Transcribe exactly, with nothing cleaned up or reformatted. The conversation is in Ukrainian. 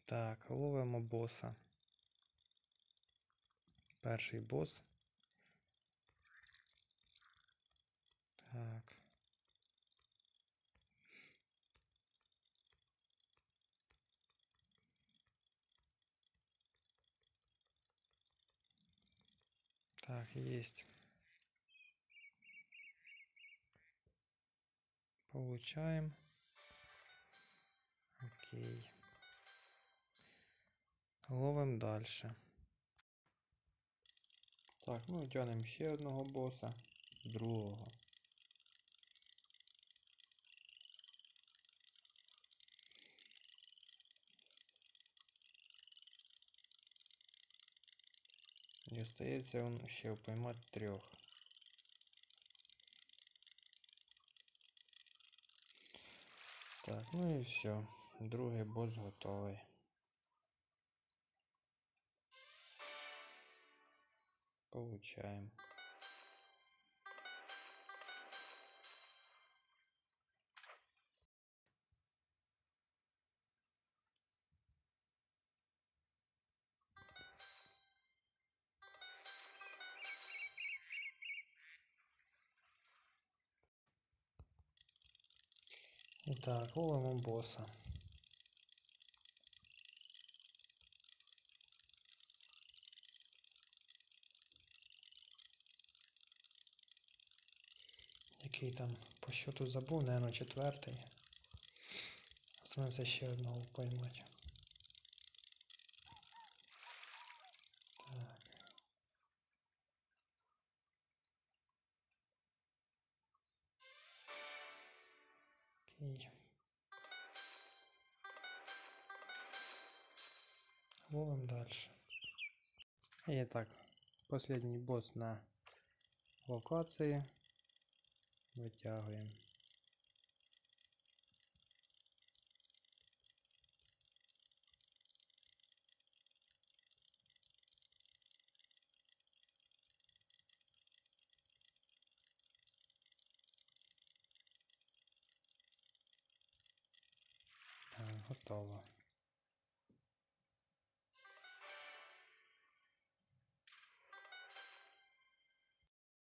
Так, ловимо боса. Перший бос. Так. Так, есть. Получаем. Окей. Ловим дальше. Так, ну тянемо ще одного боса, другого. І остається он ще поймати трьох. Так, ну і все. Другий бос готовий. Получаем. Итак, ловимо босса. Який там по счету забув, наверное, четвертий. Останеться ще одного поймати. Так. Окей. Ловим дальше. И так, последний босс на локации. Вытягиваем. Так, готово.